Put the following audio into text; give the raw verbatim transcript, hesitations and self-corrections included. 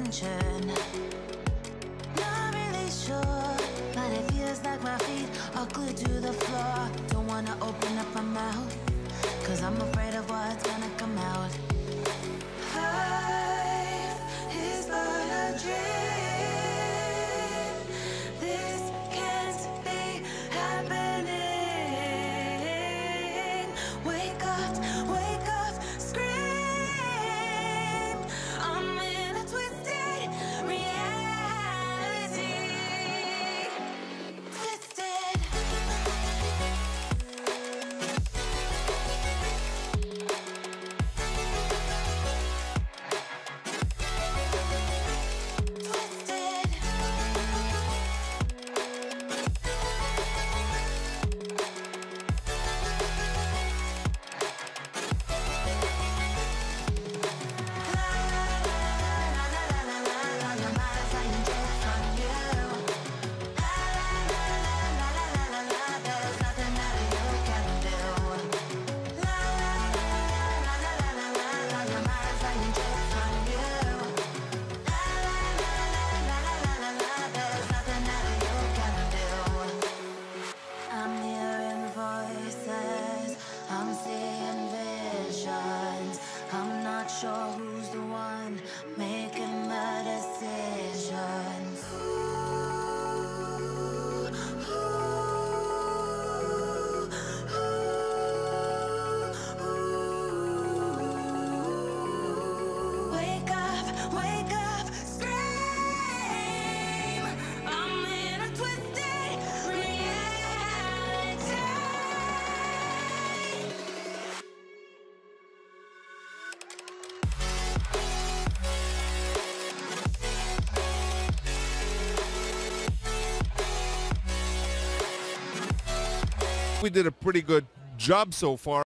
attention. Not really sure, but it feels like my feet are glued to the floor. Don't wanna open up my mouth, cause I'm afraid of what's gonna come out. Life is but a dream. This can't be happening. Wake up, wake up, scream. I'm in a twisted reality. Twisted. I'm seeing visions. I'm not sure who's the one making the decisions. Wake up, wake up, scream. I'm in a twisted reality. We did a pretty good job so far.